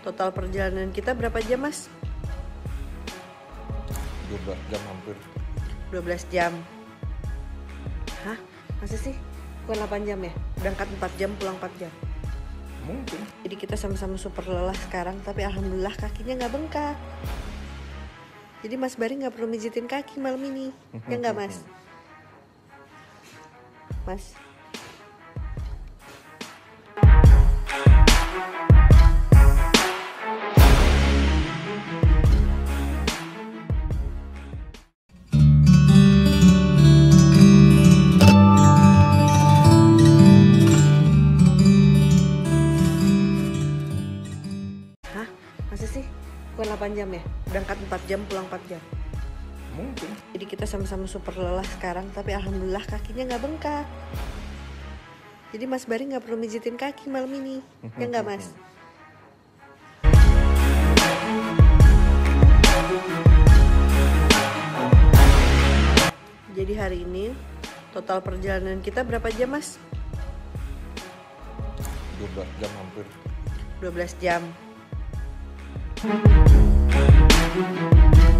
Total perjalanan kita berapa jam, Mas? 12 jam hampir. 12 jam. Hah? Masa sih? Bukan 8 jam ya? Berangkat 4 jam, pulang 4 jam. Mungkin. Jadi kita sama-sama super lelah sekarang, tapi alhamdulillah kakinya nggak bengkak. Jadi Mas Bari nggak perlu mijitin kaki malam ini. Ya nggak, Mas? Mas? Hah? Masa sih? Bukan 8 jam ya? Berangkat 4 jam, pulang 4 jam. Mungkin. Jadi kita sama-sama super lelah sekarang, tapi alhamdulillah kakinya nggak bengkak. Jadi Mas Bari nggak perlu mijitin kaki malam ini. Ya nggak, Mas? Jadi hari ini total perjalanan kita berapa jam, Mas? 12 jam hampir. 12 jam.